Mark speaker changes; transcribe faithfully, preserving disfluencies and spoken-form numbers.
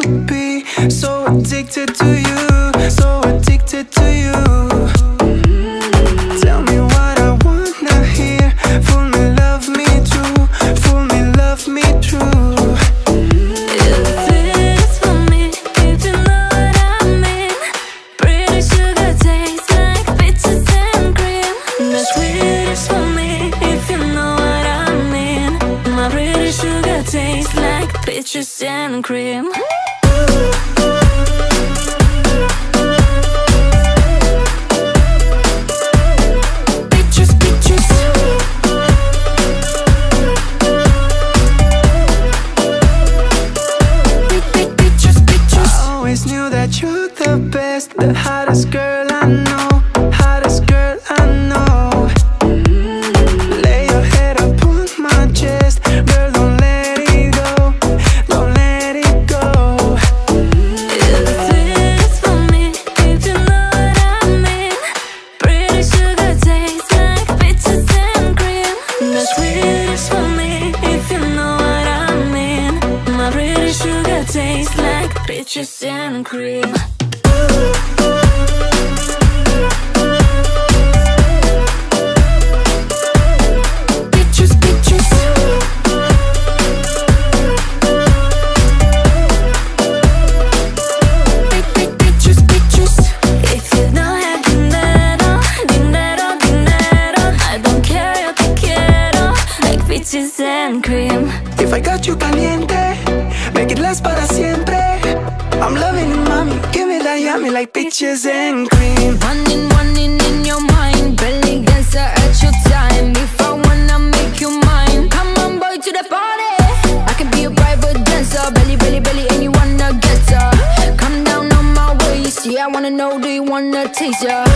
Speaker 1: could be so addicted to you, so addicted to you. Tell me what I wanna hear. Fool me, love me true. Fool me, love me true.
Speaker 2: If it's for me, if you know what I mean. Pretty sugar tastes like peaches and cream. The sweetest for me, if you know what I mean. My pretty sugar tastes like peaches and cream.
Speaker 1: You're the best, the hottest girl I know, hottest girl I know. Lay your head up on my chest, girl, don't let it go, don't let it go.
Speaker 2: If it's for me, if you know what I mean. Pretty sugar tastes like peaches and cream. The sweetest for me, if you know what I mean. My pretty sugar tastes like peaches and cream. And cream.
Speaker 1: If I got you caliente, make it last para siempre. I'm loving it, mommy, give me that yummy like peaches and cream.
Speaker 2: One in, one in, in your mind, belly dancer at your time. If I wanna make you mine, come on boy to the party. I can be a private dancer, belly, belly, belly, and you wanna get her. Come down on my waist, yeah, I wanna know, do you wanna taste ya?